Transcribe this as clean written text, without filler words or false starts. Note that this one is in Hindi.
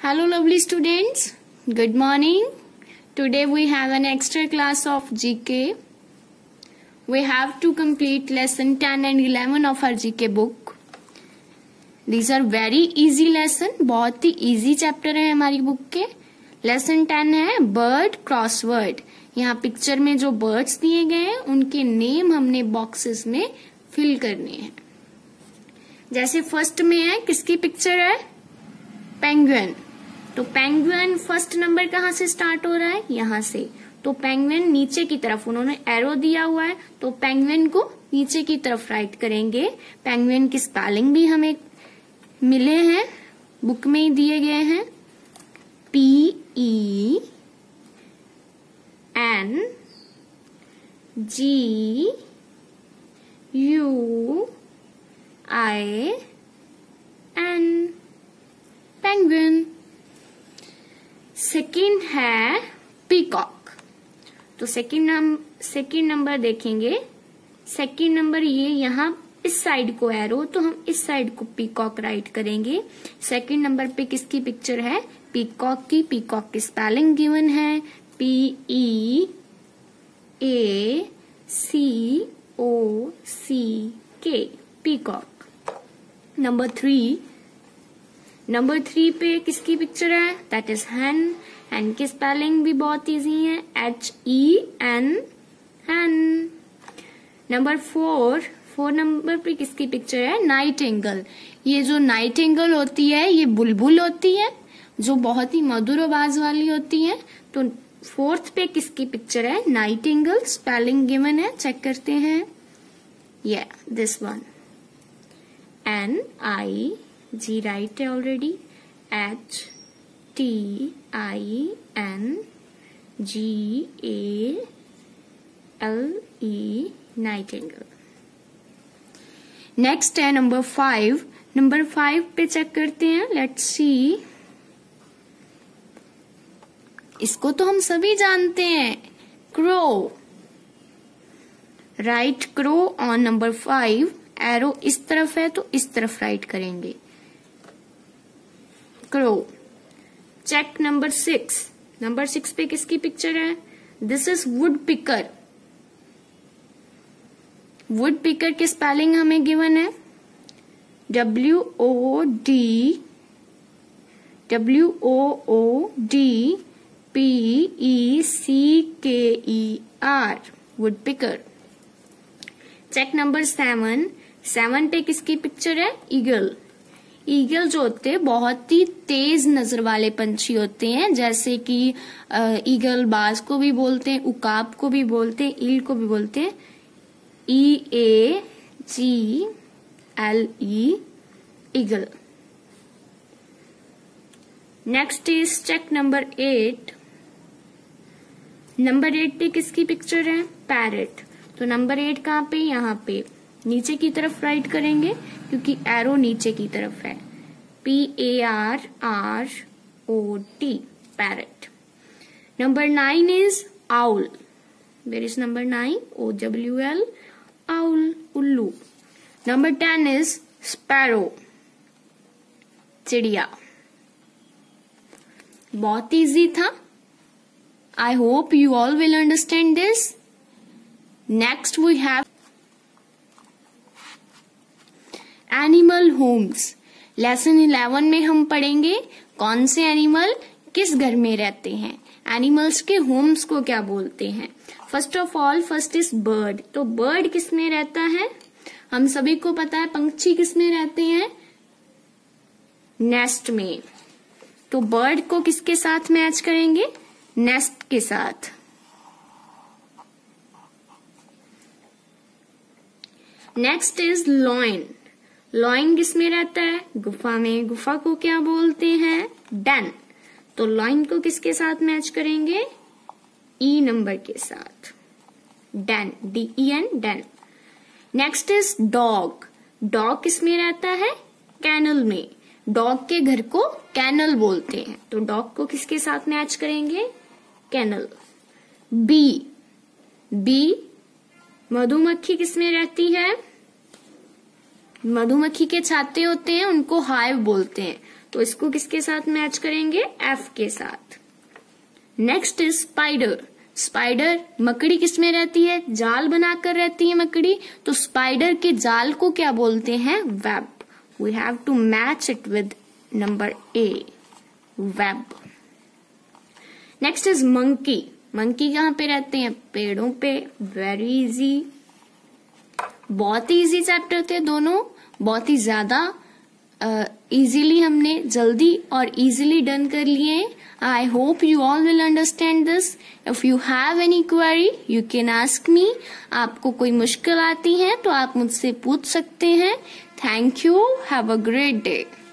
Hello lovely students, good morning. Today we have an extra class of GK. We have to complete lesson 10 and 11 of our GK book. These are very easy lesson, बहुत ही easy chapter है हमारी book के. Lesson 10 है bird crossword. यहाँ पिक्चर में जो birds दिए गए हैं उनके नेम हमने boxes में fill करने हैं. जैसे फर्स्ट में है, किसकी पिक्चर है? पेंगुइन. तो पेंगुइन फर्स्ट नंबर कहाँ से स्टार्ट हो रहा है? यहाँ से. तो पेंगुइन नीचे की तरफ, उन्होंने एरो दिया हुआ है तो पेंगुइन को नीचे की तरफ राइट करेंगे. पेंगुइन की स्पेलिंग भी हमें मिले हैं, बुक में ही दिए गए हैं. PENGUIN. पेंगुइन. सेकेंड है पीकॉक. तो सेकेंड नंबर देखेंगे. सेकेंड नंबर ये यहाँ इस साइड को एरो, तो हम इस साइड को पीकॉक राइट करेंगे. सेकेंड नंबर पे किसकी पिक्चर है? पीकॉक की. पीकॉक की स्पेलिंग गिवन है PEACOCK. पीकॉक. नंबर थ्री पे किसकी पिक्चर है? दैट इज हैन. हैन की स्पेलिंग भी बहुत इजी है, HEN. Hen. Number four number पे किसकी पिक्चर है? नाइटिंगेल. ये जो नाइटिंगेल होती है ये बुलबुल होती है जो बहुत ही मधुर आवाज वाली होती है. तो फोर्थ पे किसकी पिक्चर है? नाइटिंगेल. स्पेलिंग गिवन है, चेक करते हैं. This one. NIG राइट है ऑलरेडी. HTINGALE. नाइटिंगेल. नेक्स्ट है नंबर 5. नंबर 5 पे चेक करते हैं. Let's see. इसको तो हम सभी जानते हैं, crow. Right crow on number 5. Arrow इस तरफ है तो इस तरफ राइट करेंगे. क्रो. Check number 6. नंबर 6 पे किसकी पिक्चर है? This is woodpecker. Woodpecker की स्पेलिंग हमें गिवन है WOODPECKER. Woodpecker. Check number 7 पे किसकी पिक्चर है? ईगल. ईगल जो होते हैं बहुत ही तेज नजर वाले पंछी होते हैं, जैसे कि ईगल बाज को भी बोलते हैं, उकाब को भी बोलते हैं, ईल को भी बोलते हैं. EAGLE. Eagle. Next is check number 8. Number 8 पे किसकी पिक्चर है? पैरेट. तो नंबर 8 कहाँ पे? यहाँ पे नीचे की तरफ राइट करेंगे क्योंकि एरो नीचे की तरफ है. PARROT. Parrot. Number 9 is owl. Where is number 9? OWL. Owl. उल्लू. Number 10 is sparrow. चिड़िया. बहुत इजी था. I hope you all will understand this. Next we have animal homes. Lesson 11 में हम पढ़ेंगे कौन से एनिमल किस घर में रहते हैं. एनिमल्स के होम्स को क्या बोलते हैं. First of all first is bird. तो बर्ड किस में रहता है? हम सभी को पता है. पंछी किस में रहते हैं? नेस्ट में. तो बर्ड को किसके साथ मैच करेंगे? नेस्ट के साथ. Next is lion. लॉइन किस में रहता है? गुफा में. गुफा को क्या बोलते हैं? डेन. तो लॉइन को किसके साथ मैच करेंगे? ई नंबर के साथ. Den. DEN. Den. Next is dog. Dog किस में रहता है? कैनल में. डॉग के घर को कैनल बोलते हैं. तो डॉग को किसके साथ मैच करेंगे? कैनल. बी. मधुमक्खी किस में रहती है? मधुमक्खी के छत्ते होते हैं, उनको हाइव बोलते हैं. तो इसको किसके साथ मैच करेंगे? एफ के साथ। Next is spider. स्पाइडर, मकड़ी किसमें रहती है? जाल बनाकर रहती है मकड़ी, तो स्पाइडर के जाल को क्या बोलते हैं? Web. We have to match it with number A, web. Next is monkey. Monkey कहाँ पे रहते हैं? पेड़ों पे। वेरी इजी, बहुत ही इजी चैप्टर थे दोनों, बहुत ही ज्यादा इजीली हमने जल्दी और इजीली डन कर लिए। I hope you all will understand this. If you have any query you can ask me. आपको कोई मुश्किल आती है तो आप मुझसे पूछ सकते हैं। Thank you, have a great day.